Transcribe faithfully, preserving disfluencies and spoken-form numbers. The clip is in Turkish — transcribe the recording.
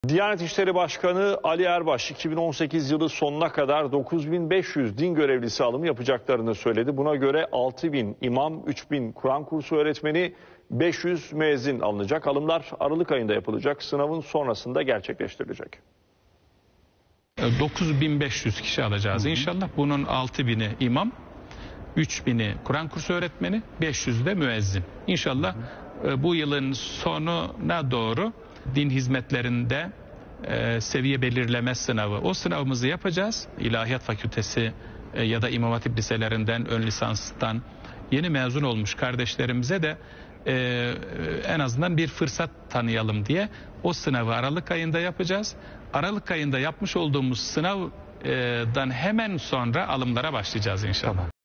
Diyanet İşleri Başkanı Ali Erbaş iki bin on sekiz yılı sonuna kadar dokuz bin beş yüz din görevlisi alımı yapacaklarını söyledi. Buna göre altı bin imam, üç bin Kur'an kursu öğretmeni, beş yüz müezzin alınacak. Alımlar Aralık ayında yapılacak. Sınavın sonrasında gerçekleştirilecek. dokuz bin beş yüz kişi alacağız inşallah. Bunun altı bini imam, üç bini Kur'an kursu öğretmeni, beş yüz de müezzin. İnşallah bu yılın sonuna doğru din hizmetlerinde e, seviye belirleme sınavı. O sınavımızı yapacağız. İlahiyat Fakültesi e, ya da İmam Hatip liselerinden, ön lisanstan yeni mezun olmuş kardeşlerimize de e, en azından bir fırsat tanıyalım diye o sınavı Aralık ayında yapacağız. Aralık ayında yapmış olduğumuz sınavdan hemen sonra alımlara başlayacağız inşallah. Tamam.